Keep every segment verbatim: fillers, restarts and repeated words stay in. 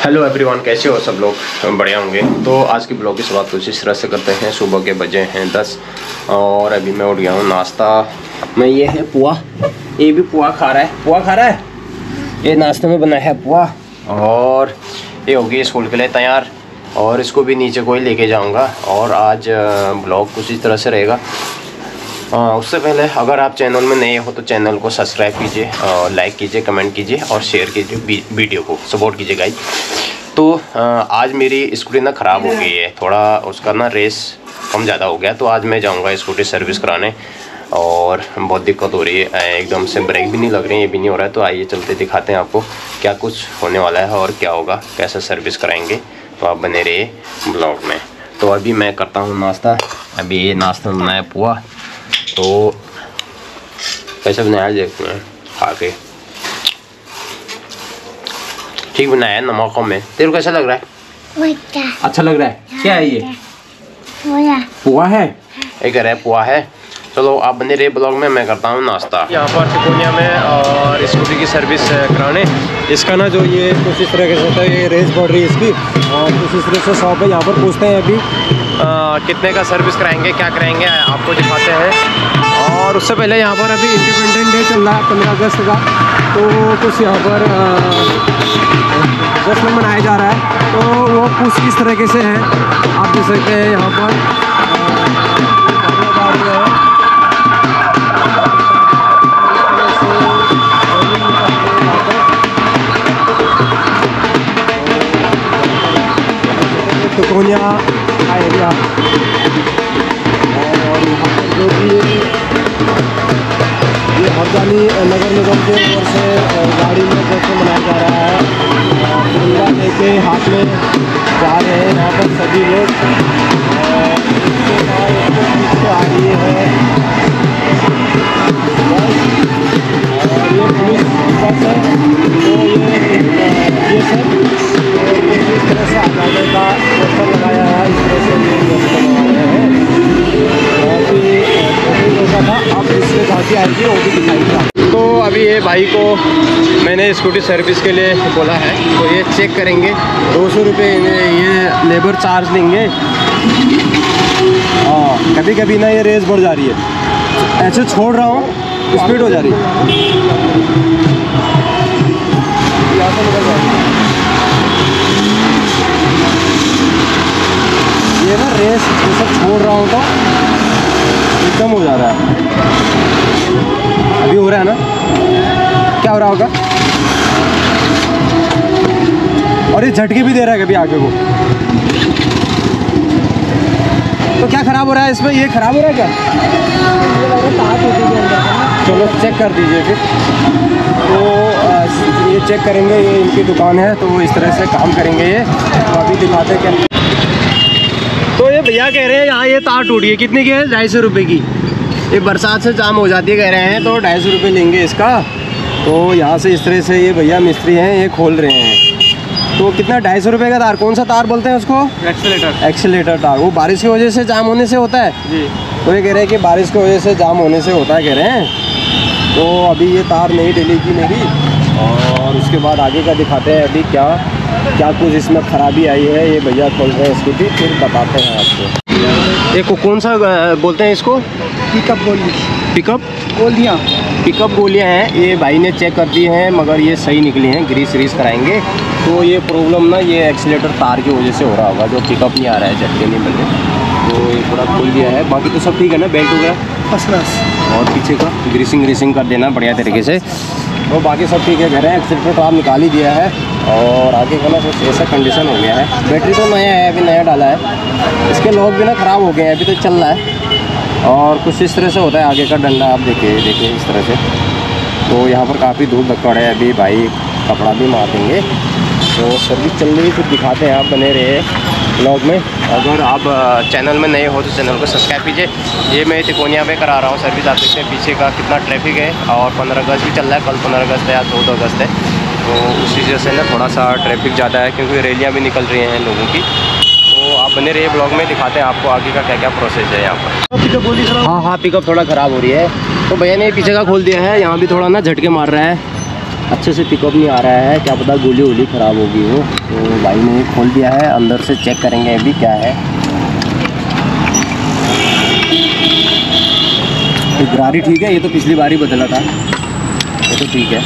Hello everyone, कैसे हो सब लोग? बढ़िया होंगे। तो आज की ब्लॉग की शुरुआत कुछ इस तरह से करते हैं। सुबह के बजे हैं दस और अभी मैं उठ गया हूँ। नाश्ता में ये है पुआ, ये भी पुआ खा रहा है। पुआ खा रहा है, ये नाश्ते में बना है पुआ। और ये होगी स्कूल के लिए तैयार और इसको भी नीचे को ही लेके जाऊँगा। और आज ब्लॉग कुछ इस तरह से रहेगा। हाँ, उससे पहले अगर आप चैनल में नए हो तो चैनल को सब्सक्राइब कीजिए, लाइक कीजिए, कमेंट कीजिए और शेयर कीजिए, वीडियो को सपोर्ट कीजिए गाइस। तो आज मेरी स्कूटी ना ख़राब हो गई है, थोड़ा उसका ना रेस कम ज़्यादा हो गया। तो आज मैं जाऊंगा स्कूटी सर्विस कराने और बहुत दिक्कत हो रही है, एकदम से ब्रेक भी नहीं लग रही है, ये भी नहीं हो रहा है। तो आइए चलते दिखाते हैं आपको क्या कुछ होने वाला है और क्या होगा, कैसे सर्विस कराएँगे। तो आप बने रहिए ब्लॉग में। तो अभी मैं करता हूँ नाश्ता। अभी ये नाश्ता बनाया पुआ, तो कैसे बनाया देखते हैं खा के। ठीक बनाया है नमक में। तेरे को कैसा लग रहा है? अच्छा लग रहा है। क्या है ये? पुआ है। एक है पुआ है। चलो आप बने रहे ब्लॉग में, मैं करता हूँ नाश्ता। यहाँ पर तिकोनिया में और स्कूटी की सर्विस कराने। इसका ना जो ये कुछ इस तरह से होता है, ये रेस बढ़ रही है इसकी और कुछ इस तरह से शॉप है। यहाँ पर पूछते हैं अभी आ, कितने का सर्विस कराएंगे, क्या कराएंगे, आपको दिखाते हैं। और उससे पहले यहाँ पर अभी इंडिपेंडेंस डे चल रहा है पंद्रह अगस्त का, तो कुछ यहाँ पर जश्न मनाया जा रहा है। तो वो कुछ इस तरीके से है, आप देख सकते हैं यहाँ पर तिकोनिया का एरिया। और यहाँ पर जो भी ये हरजानी नगर निगम के ओर से गाड़ी में जश्न मनाया जा रहा है। तिरंगा लेके हाथ में जा रहे हैं यहाँ पर सभी लोग। आ रही है और ये पुलिस बस है, तो ये ये सब इस तरह से आजादी का पोस्टर लगाया है। इस तरह से ये लगा रहे हैं और भी लोगों था। अब इसमें झांकी आएगी वो भी दिखाएगी। तो अभी ये भाई को मैंने स्कूटी सर्विस के लिए बोला है, तो ये चेक करेंगे। दो सौ रुपये ये लेबर चार्ज लेंगे। हाँ, कभी कभी ना ये रेस बढ़ जा रही है, ऐसे छोड़ रहा हूँ स्पीड हो जा रही है। ये ना रेस जैसे छोड़ रहा हूँ तो एकदम हो जा रहा है। अभी हो रहा है ना, क्या हो रहा होगा? और ये झटके भी दे रहा है कभी आगे को। तो क्या खराब हो रहा है इसमें? ये खराब हो रहा है क्या? चलो चेक कर दीजिए फिर। तो ये चेक करेंगे, ये इनकी दुकान है तो इस तरह से काम करेंगे ये। तो अभी दिखाते क्या। तो ये भैया कह रहे हैं यहाँ ये तार टूटी है, कितने की है? ढाई सौ रुपये की। ये बरसात से जाम हो जाती है कह रहे हैं, तो ढाई सौ रुपये लेंगे इसका। तो यहाँ से इस तरह से ये भैया मिस्त्री हैं, ये खोल रहे हैं। तो कितना? ढाई सौ रुपये का तार। कौन सा तार बोलते हैं उसको? एक्सीलेटर। एक्सीलेटर तार। वो बारिश की वजह से जाम होने से होता है जी। तो ये कह रहे हैं कि बारिश की वजह से जाम होने से होता है कह रहे हैं। तो अभी ये तार नहीं डलेगी मेरी, और उसके बाद आगे का दिखाते हैं अभी क्या क्या कुछ इसमें ख़राबी आई है। ये भैया खोल रहे हैं स्कूटी, फिर बताते हैं आपको। देखो कौन सा बोलते हैं इसको? पिकअप गोली। पिकअप गोलियाँ पिकअप गोलियाँ हैं। ये भाई ने चेक कर दी हैं मगर ये सही निकली हैं, ग्रीस व्रीस कराएंगे। तो ये प्रॉब्लम ना ये एक्सीलेटर तार की वजह से हो रहा होगा, जो पिकअप नहीं आ रहा है, झटके नहीं मिल रहे। तो ये थोड़ा खोल दिया है, बाकी तो सब ठीक है ना? बेल्ट वगैरह फर्स्ट क्लास, और पीछे का ग्रीसिंग ग्रीसिंग कर देना बढ़िया तरीके से। तो बाकी सब ठीक है कह रहे हैं। एक्सीलेटर तार निकाल ही दिया है और आगे का ना कुछ ऐसा कंडीशन हो गया है। बैटरी तो नया है, अभी नया डाला है। इसके लॉक भी ना ख़राब हो गए हैं, अभी तो चल रहा है। और कुछ इस तरह से होता है आगे का डंडा, आप देखिए देखिए इस तरह से। तो यहाँ पर काफ़ी धूल धक्कड़ है, अभी भाई कपड़ा भी मार देंगे। तो सर्विस चल रही है, फिर दिखाते हैं। आप बने रहे ब्लॉग में। अगर आप चैनल में नए हो तो चैनल को सब्सक्राइब कीजिए। ये मैं तिकोनिया में करा रहा हूँ सर्विस। आप देखते हैं पीछे का कितना ट्रैफिक है और पंद्रह अगस्त भी चल रहा है। कल पंद्रह अगस्त है या चौदह अगस्त है, तो उस वजह से ना थोड़ा सा ट्रैफिक ज़्यादा है, क्योंकि रैलियाँ भी निकल रही हैं लोगों की। तो आप बने रहिए ब्लॉग में, दिखाते हैं आपको आगे का क्या क्या प्रोसेस है यहाँ पर। हाँ हाँ पिकअप थोड़ा ख़राब हो रही है, तो भैया ने पीछे का खोल दिया है। यहाँ भी थोड़ा ना झटके मार रहा है, अच्छे से पिकअप नहीं आ रहा है, क्या पता गोली वोली ख़राब होगी वो। तो भाई ने खोल दिया है, अंदर से चेक करेंगे अभी क्या है। तो गरारी ठीक है, ये तो पिछली बार ही बदला था, ये तो ठीक है।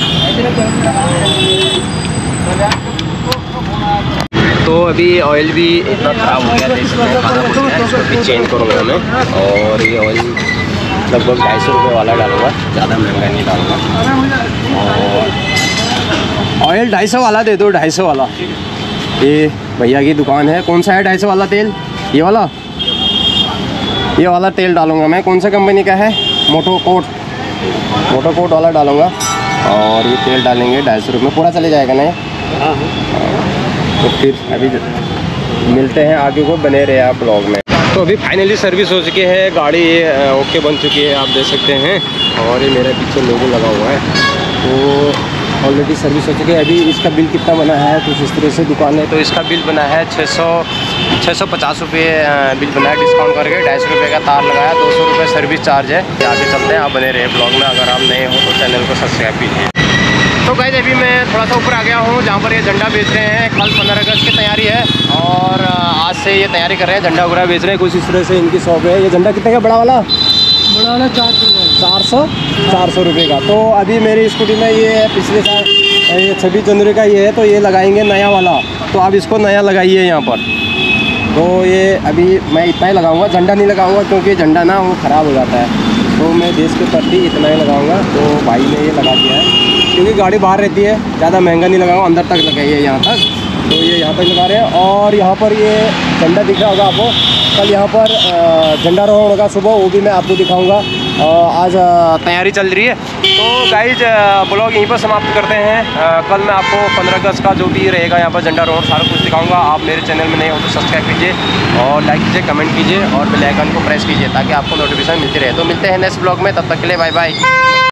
तो अभी ऑयल भी इतना ख़राब हो गया, इसको भी चेंज करूँगा मैं। और ये ऑयल लगभग ढाई सौ रुपये वाला डालूँगा, ज़्यादा महंगा नहीं डालूँगा। और ऑयल ढाई सौ वाला दे दो, ढाई सौ वाला। ये भैया की दुकान है। कौन सा है ढाई सौ वाला तेल? ये वाला, ये वाला तेल डालूँगा मैं। कौन सा कंपनी का है? मोटोकोट, मोटोकोट वाला डालूँगा। और ये तेल डालेंगे ढाई सौ रुपये, पूरा चले जाएगा ना ये? हाँ। तो फिर अभी मिलते हैं आगे को, बने रहे आप ब्लॉग में। तो अभी फाइनली सर्विस हो चुकी है, गाड़ी ओके बन चुकी है, आप देख सकते हैं। और ये मेरे पीछे लोगो लगा हुआ है, तो ऑलरेडी सर्विस हो चुकी है। अभी इसका बिल कितना बना है कुछ इस तरह से दुकान है, तो इसका बिल बना है छः सौ छः सौ पचास रुपये बिल बना है, डिस्काउंट करके ढाई सौ रुपये का तार लगाया, दो सौ रुपये सर्विस चार्ज है। आगे चलते हैं, आप बने रहे ब्लॉग में। अगर आप नए हो तो चैनल को सब्सक्राइब कीजिए। तो गाइस अभी मैं थोड़ा सा ऊपर आ गया हूँ, जहाँ पर ये झंडा बेच रहे हैं। कल पंद्रह अगस्त की तैयारी है और आज से ये तैयारी कर रहे हैं, झंडा वगैरह बेच रहे हैं। कुछ इस तरह से इनकी शॉप है। ये झंडा कितने का? बड़ा वाला बड़ा वाला चार सौ चार सौ चार सौ रुपये का। तो अभी मेरी स्कूटी में ये पिछले साल ये छब्बीस जनवरी का ये है, तो ये लगाएंगे नया वाला। तो आप इसको नया लगाइए यहाँ पर। तो ये अभी मैं इतना ही लगाऊंगा, झंडा नहीं लगाऊंगा, क्योंकि झंडा ना वो ख़राब हो जाता है। तो मैं देश के प्रति इतना ही लगाऊंगा। तो भाई ने ये लगा दिया है, क्योंकि गाड़ी बाहर रहती है, ज़्यादा महंगा नहीं लगाऊंगा, अंदर तक लगाइए यहाँ तक। तो ये यहाँ तक लगा रहे हैं। और यहाँ पर ये झंडा दिख रहा होगा आपको, कल यहाँ पर झंडारोहण होगा सुबह, वो भी मैं आपको दिखाऊंगा। आज तैयारी चल रही है। तो गाइज ब्लॉग यहीं पर समाप्त करते हैं। कल मैं आपको पंद्रह अगस्त का जो भी रहेगा यहाँ पर झंडारोहण सारा कुछ दिखाऊंगा। आप मेरे चैनल में नए हो तो सब्सक्राइब कीजिए और लाइक कीजिए, कमेंट कीजिए और बेल आइकन को प्रेस कीजिए, ताकि आपको नोटिफिकेशन मिलती रहे। तो मिलते हैं नेक्स्ट ब्लॉग में, तब तक के लिए बाय बाय।